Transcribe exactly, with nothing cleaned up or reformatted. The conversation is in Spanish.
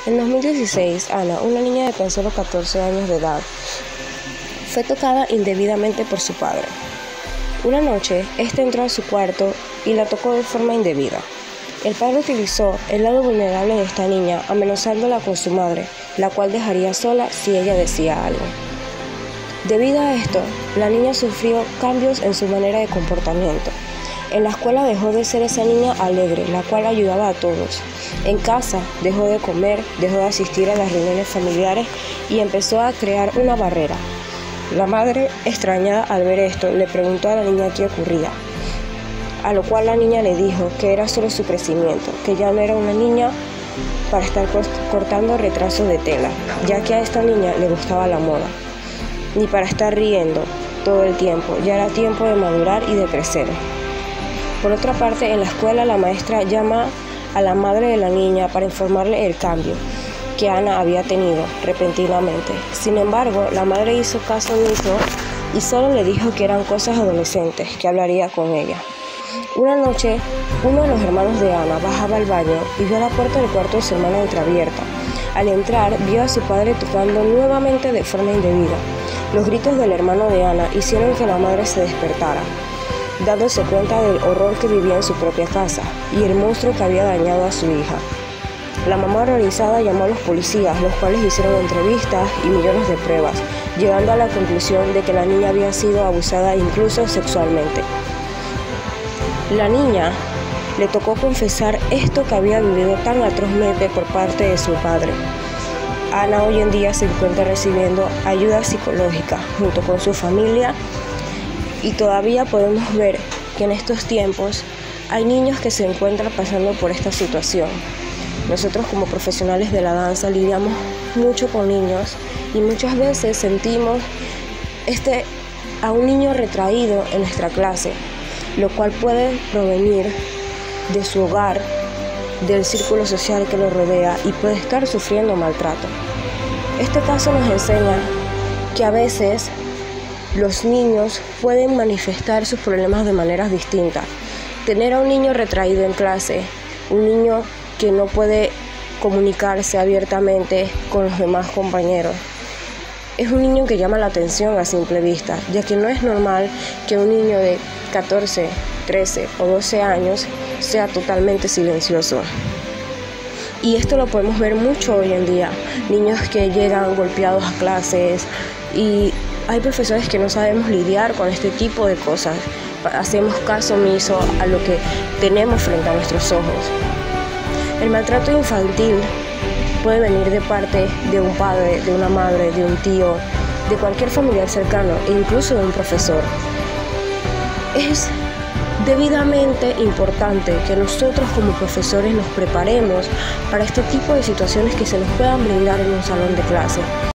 En dos mil dieciséis, Ana, una niña de tan solo catorce años de edad, fue tocada indebidamente por su padre. Una noche, este entró a su cuarto y la tocó de forma indebida. El padre utilizó el lado vulnerable de esta niña, amenazándola con su madre, la cual dejaría sola si ella decía algo. Debido a esto, la niña sufrió cambios en su manera de comportamiento. En la escuela dejó de ser esa niña alegre, la cual ayudaba a todos. En casa dejó de comer, dejó de asistir a las reuniones familiares y empezó a crear una barrera. La madre, extrañada al ver esto, le preguntó a la niña qué ocurría, a lo cual la niña le dijo que era solo su crecimiento, que ya no era una niña para estar cortando retrasos de tela, ya que a esta niña le gustaba la moda, ni para estar riendo todo el tiempo, ya era tiempo de madurar y de crecer. Por otra parte, en la escuela la maestra llama a la madre de la niña para informarle el cambio que Ana había tenido repentinamente. Sin embargo, la madre hizo caso omiso y solo le dijo que eran cosas adolescentes, que hablaría con ella. Una noche, uno de los hermanos de Ana bajaba al baño y vio la puerta del cuarto de su hermana entreabierta. Al entrar, vio a su padre tocando nuevamente de forma indebida. Los gritos del hermano de Ana hicieron que la madre se despertara, dándose cuenta del horror que vivía en su propia casa y el monstruo que había dañado a su hija. La mamá horrorizada llamó a los policías, los cuales hicieron entrevistas y millones de pruebas, llegando a la conclusión de que la niña había sido abusada incluso sexualmente. La niña le tocó confesar esto que había vivido tan atrozmente por parte de su padre. Ana hoy en día se encuentra recibiendo ayuda psicológica junto con su familia y todavía podemos ver que en estos tiempos hay niños que se encuentran pasando por esta situación. Nosotros como profesionales de la danza lidiamos mucho con niños y muchas veces sentimos este, a un niño retraído en nuestra clase, lo cual puede provenir de su hogar, del círculo social que lo rodea y puede estar sufriendo maltrato. Este caso nos enseña que a veces los niños pueden manifestar sus problemas de maneras distintas. Tener a un niño retraído en clase, un niño que no puede comunicarse abiertamente con los demás compañeros, es un niño que llama la atención a simple vista, ya que no es normal que un niño de catorce, trece o doce años sea totalmente silencioso. Y esto lo podemos ver mucho hoy en día, niños que llegan golpeados a clases y hay profesores que no sabemos lidiar con este tipo de cosas, hacemos caso omiso a lo que tenemos frente a nuestros ojos. El maltrato infantil puede venir de parte de un padre, de una madre, de un tío, de cualquier familiar cercano e incluso de un profesor. Es debidamente importante que nosotros como profesores nos preparemos para este tipo de situaciones que se nos puedan brindar en un salón de clase.